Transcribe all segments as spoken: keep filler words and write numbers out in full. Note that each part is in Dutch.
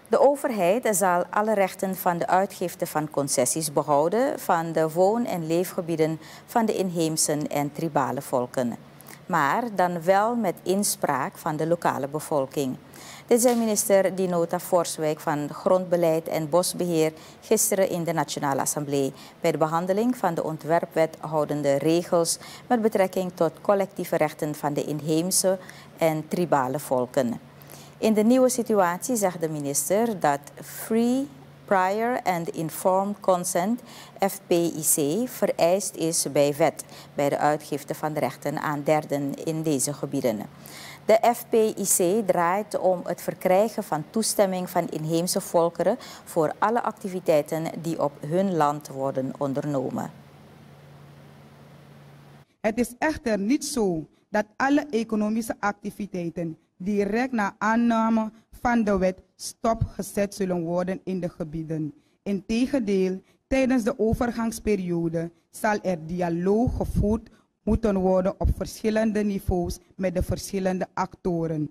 De overheid zal alle rechten van de uitgifte van concessies behouden van de woon- en leefgebieden van de inheemse en tribale volken. Maar dan wel met inspraak van de lokale bevolking. Dit zei minister Dinota Forswijk van Grondbeleid en Bosbeheer gisteren in de Nationale Assemblée bij de behandeling van de ontwerpwet houdende regels met betrekking tot collectieve rechten van de inheemse en tribale volken. In de nieuwe situatie zegt de minister dat Free, Prior and Informed Consent, F P I C, vereist is bij wet bij de uitgifte van de rechten aan derden in deze gebieden. De F P I C draait om het verkrijgen van toestemming van inheemse volkeren voor alle activiteiten die op hun land worden ondernomen. Het is echter niet zo dat alle economische activiteiten direct na aanname van de wet stopgezet zullen worden in de gebieden. Integendeel, tijdens de overgangsperiode zal er dialoog gevoerd moeten worden op verschillende niveaus met de verschillende actoren.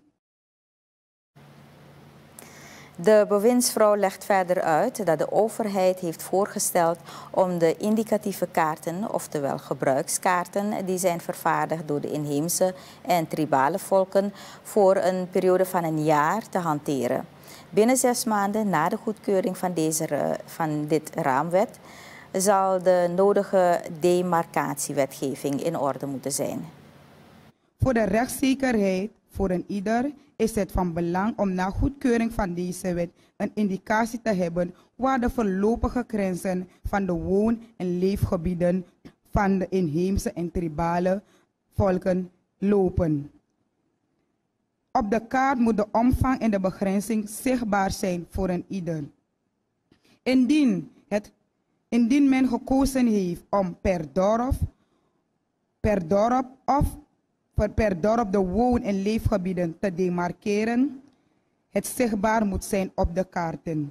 De bewindsvrouw legt verder uit dat de overheid heeft voorgesteld om de indicatieve kaarten, oftewel gebruikskaarten, die zijn vervaardigd door de inheemse en tribale volken, voor een periode van een jaar te hanteren. Binnen zes maanden na de goedkeuring van, deze, van dit raamwet zal de nodige demarcatiewetgeving in orde moeten zijn. Voor de rechtszekerheid voor een ieder is het van belang om na goedkeuring van deze wet een indicatie te hebben waar de voorlopige grenzen van de woon- en leefgebieden van de inheemse en tribale volken lopen. Op de kaart moet de omvang en de begrenzing zichtbaar zijn voor een ieder. Indien, het, indien men gekozen heeft om per dorp, per dorp of per dorp de woon- en leefgebieden te demarkeren, het zichtbaar moet zijn op de kaarten.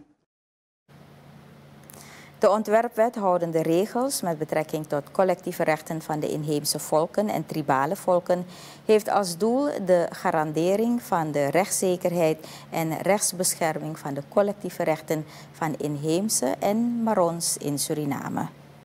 De ontwerpwet houdende regels met betrekking tot collectieve rechten van de inheemse volken en tribale volken heeft als doel de garandering van de rechtszekerheid en rechtsbescherming van de collectieve rechten van inheemse en Marons in Suriname.